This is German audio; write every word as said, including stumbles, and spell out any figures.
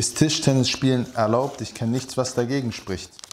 Ist Tischtennisspielen erlaubt? Ich kenne nichts, was dagegen spricht.